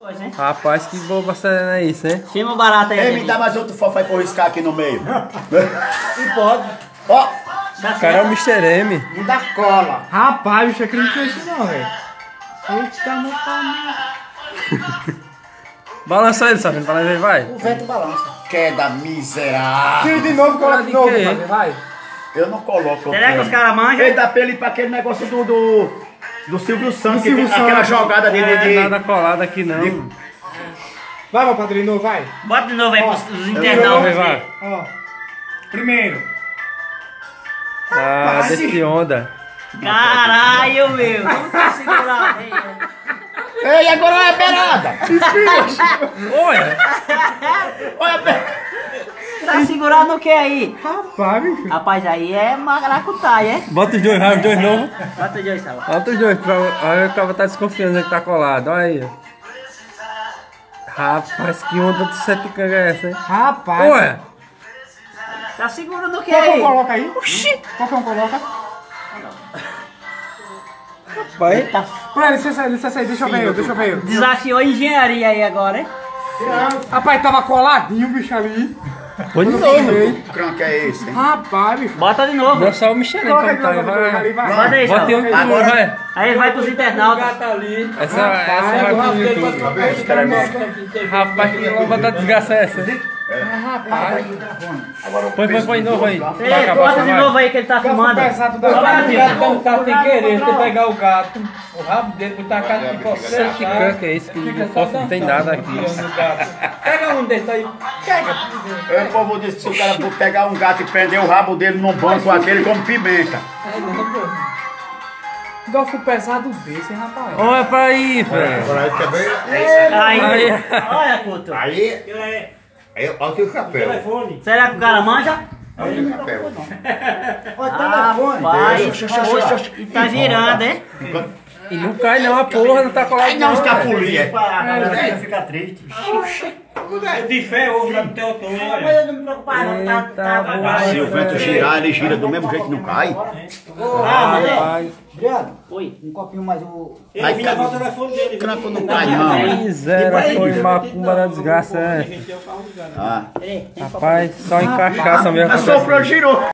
Rapaz, que boba serena é isso, hein? Filma barato aí. Ei, me dá mais outro fofo aí pra eu riscar aqui no meio. E pode. Ó. O cara é o Mr. M. Me dá cola. Rapaz, bicho, aqui não conheço não, velho. Eita, meu pai. Balança ele, Safino, balança ele, vai. O vento balança. Queda miserável. Tira de novo, coloca de novo, vai. Eu não coloco. Será que os caras manjam? Ele dá pra ele ir pra aquele negócio do Silvio Santos, que Silvio tem aquela Santos. jogada de... Nada colado aqui não. Vai, meu padrinho, vai. Bota de novo aí pros Vai, internautas. vai. Ó. Primeiro. Ah, desse onda. Caralho, meu. Vamos tá segurando aí. Ei, agora olha a beirada. Olha! Olha a beirada. Tá segurando o que aí? Rapaz, bicho. Rapaz, aí é maracutaia, é? Bota os dois, vai os dois novos. Bota de dois, Sala. Bota os dois, olha o cara tá desconfiando que tá colado, olha aí. Rapaz, que onda de sepicanga é essa, hein? Rapaz. Ué! Tá segurando o que Qualquer aí? um coloca aí. Oxi. Qualquer um coloca. Vai. Eita, Pera, licença aí, deixa eu ver. desafiou a engenharia aí agora, hein? Rapaz, tava coladinho o bicho ali. Põe de novo. Que cranque é esse, hein? Rapaz, bicho. Bota de novo. Não é só o Michelin Coloca como de tá, novo, vai. vai. Bota aí, Bota em um Sala. de vai. Aí ele vai pros internautas. Essa vai pro YouTube. Rapaz, que lâmpada desgraça é essa? Rapaz. Põe de novo aí. Ei, bota de novo aí que ele tá filmando. Pesado Só pra da ver. O gato sem querer, você pegar o gato, o rabo dele, botar a cara de coceira. Que canca é esse? Que de fofo não tem nada aqui. Pega um desse aí, pega. O povo disse que se o cara for pegar um gato e prender o rabo dele num banco aquele como pimenta. Golfo pesado desse, hein, rapaz. Olha pra aí, velho. Agora aí também. Aí, olha, Couto. Aí olha aqui o chapéu. Será que o cara manja? Olha o chapéu. Rapaz, e tá girando, hein? E não cai não, a porra não tá colado Aí não, escapulia. Fica triste. De fé, ovo já não tem outro, olha. Eu não me preocupar, não. Se o vento girar, ele gira do mesmo jeito que não cai. Rapaz, Oi. Um copinho mais o. Aí fica... O cranco não cai, não. miséria, foi macumba da desgraça, é. Ah. Rapaz, só em cachaça mesmo. Soprou, girou.